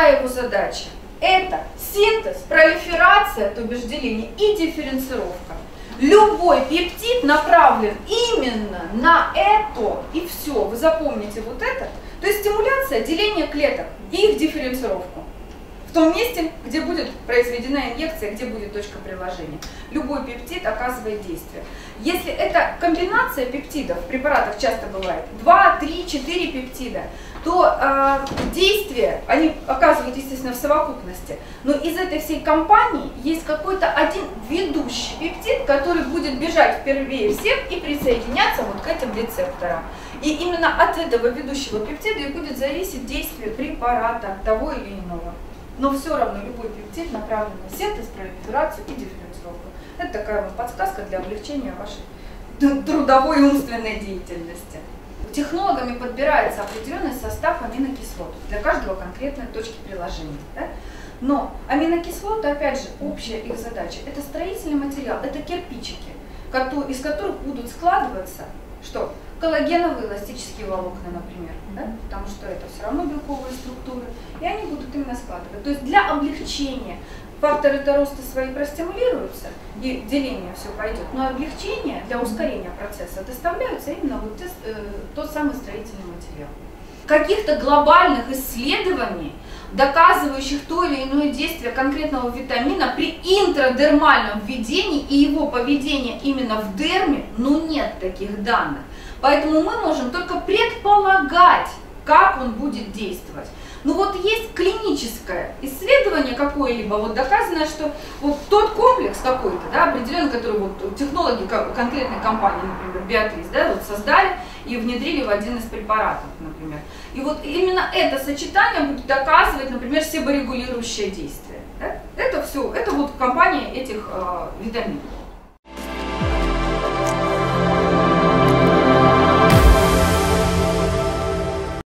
какая его задача? Это синтез, пролиферация, то бишь деление, и дифференцировка. Любой пептид направлен именно на это, и все, вы запомните вот это. То есть стимуляция деления клеток и их дифференцировку. В том месте, где будет произведена инъекция, где будет точка приложения. Любой пептид оказывает действие. Если это комбинация пептидов, в препаратах часто бывает 2, 3, 4 пептида, то действия, они оказывают, естественно, в совокупности. Но из этой всей компании есть какой-то один ведущий пептид, который будет бежать впервые всех и присоединяться вот к этим рецепторам. И именно от этого ведущего пептида и будет зависеть действие препарата того или иного. Но все равно любой пептид направлен на синтез, пролиферацию и дифференцировку. Это такая вот подсказка для облегчения вашей трудовой и умственной деятельности. Технологами подбирается определенный состав аминокислот для каждого конкретной точки приложения. Да? Но аминокислоты, опять же, общая их задача – это строительный материал, это кирпичики, из которых будут складываться что? Коллагеновые эластические волокна, например, да? Потому что это все равно белковые структуры, и они будут именно складывать. То есть для облегчения факторы роста свои простимулируются, и деление все пойдет, но облегчение для ускорения процесса доставляются именно вот тот самый строительный материал. Каких-то глобальных исследований, доказывающих то или иное действие конкретного витамина при интрадермальном введении и его поведение именно в дерме, ну нет таких данных. Поэтому мы можем только предполагать, как он будет действовать. Ну вот есть клиническое исследование какое-либо, вот доказано, что вот тот комплекс какой-то, да, определенный, который вот технологи конкретной компании, например, Биотрис, да, вот создали и внедрили в один из препаратов, например. И вот именно это сочетание будет доказывать, например, себорегулирующее действие. Да? Это все, это вот компания этих витаминов.